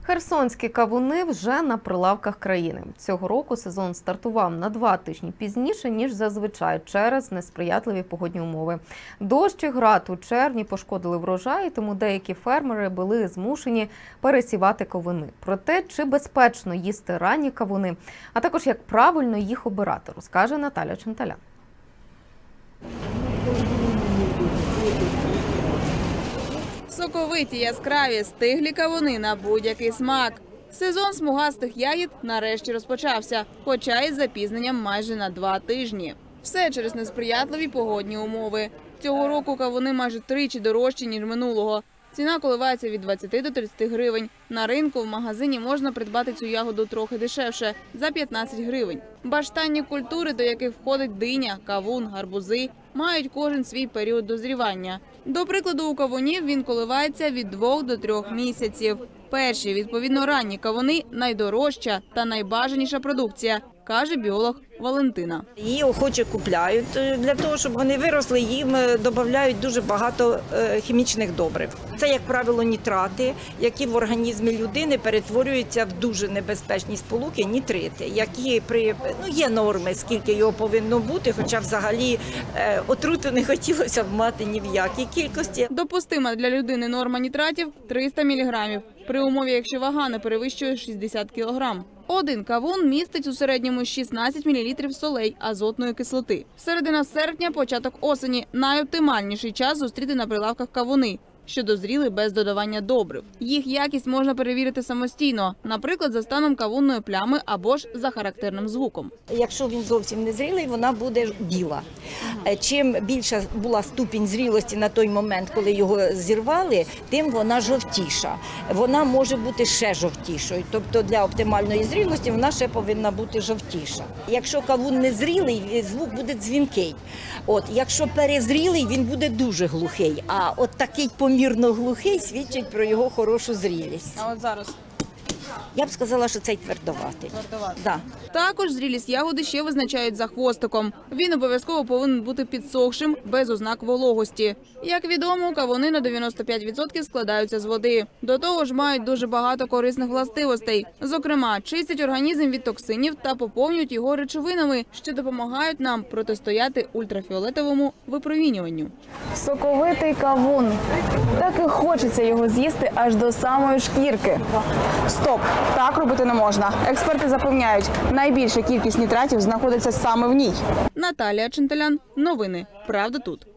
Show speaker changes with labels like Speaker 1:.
Speaker 1: Херсонські кавуни вже на прилавках країни. Цього року сезон стартував на 2 тижні пізніше, ніж зазвичай, через несприятливі погодні умови. Дощ і град у червні пошкодили врожай, тому деякі фермери були змушені пересівати кавуни. Про те, чи безпечно їсти ранні кавуни, а також як правильно їх обирати, розкаже Наталя Ченталян.
Speaker 2: Соковиті, яскраві, стиглі кавуни на будь-який смак. Сезон смугастих ягід нарешті розпочався, хоча із запізненням майже на 2 тижні. Все через несприятливі погодні умови. Цього року кавуни майже 3 дорожчі, ніж минулого. Ціна коливається від 20 до 30 гривень. На ринку в магазині можна придбати цю ягоду трохи дешевше – за 15 гривень. Баштанні культури, до яких входить диня, кавун, гарбузи, мають кожен свій період дозрівання. До прикладу, у кавунів він коливається від 2 до 3 місяців. Перші, відповідно, ранні кавуни – найдорожча та найбажаніша продукція, каже біолог Валентина.
Speaker 3: Її охоче купляють. Для того, щоб вони виросли, їм додають дуже багато хімічних добрив. Це, як правило, нітрати, які в організмі людини перетворюються в дуже небезпечні сполуки – нітрити, які є норми, скільки його повинно бути, хоча взагалі отруту не хотілося б мати ні в якій кількості.
Speaker 2: Допустима для людини норма нітратів – 300 мг, при умові, якщо вага не перевищує 60 кг. Один кавун містить у середньому 16 мл солей азотної кислоти. Середина серпня, початок осені – найоптимальніший час зустріти на прилавках кавуни, що дозріли без додавання добрив. Їх якість можна перевірити самостійно, наприклад, за станом кавунної плями або ж за характерним звуком.
Speaker 3: Якщо він зовсім не зрілий, вона буде біла. Чим більша була ступінь зрілості на той момент, коли його зірвали, тим вона жовтіша. Вона може бути ще жовтішою, тобто для оптимальної зрілості вона ще повинна бути жовтіша. Якщо кавун не зрілий, звук буде дзвінкий. Якщо перезрілий, він буде дуже глухий, а от такий помірно глухий свідчить про його хорошу зрілість.
Speaker 2: А от зараз?
Speaker 3: Я б сказала, що цей твердоватий. Да.
Speaker 2: Також зрілість ягоди ще визначають за хвостиком. Він обов'язково повинен бути підсохшим, без ознак вологості. Як відомо, кавуни на 95% складаються з води. До того ж мають дуже багато корисних властивостей. Зокрема, чистять організм від токсинів та поповнюють його речовинами, що допомагають нам протистояти ультрафіолетовому випромінюванню.
Speaker 4: Соковитий кавун. Так і хочеться його з'їсти аж до самої шкірки. Стоп! Так робити не можна. Експерти запевняють, найбільша кількість нітратів знаходиться саме в ній.
Speaker 2: Наталія Ченталян. Новини. Правда тут.